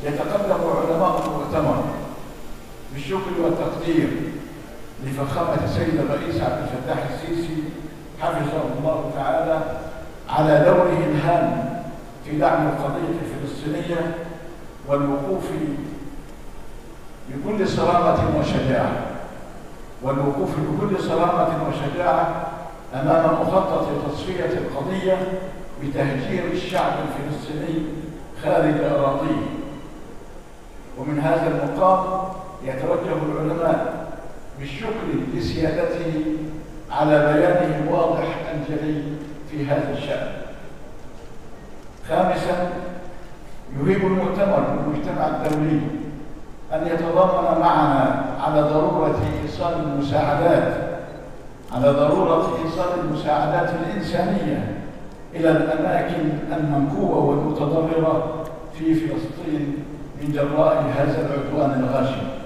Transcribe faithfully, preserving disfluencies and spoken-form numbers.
يتقدم علماء المؤتمر بالشكر والتقدير لفخامة السيد الرئيس عبد الفتاح السيسي حفظه الله تعالى على دوره الهام في دعم القضية الفلسطينية والوقوف بكل صرامة وشجاعة والوقوف بكل صرامة وشجاعة أمام مخطط تصفية القضية بتهجير الشعب الفلسطيني خارج أراضيه. ومن هذا المقام يتوجه العلماء بالشكر لسيادته على بيانه الواضح الجلي في هذا الشأن. خامساً، يهيب المؤتمر بالمجتمع الدولي أن يتضامن معنا على ضرورة إيصال المساعدات على ضرورة إيصال المساعدات الإنسانية إلى الأماكن المنكوبة والمتضررة في فلسطين من جراء هذا العدوان الغاشم.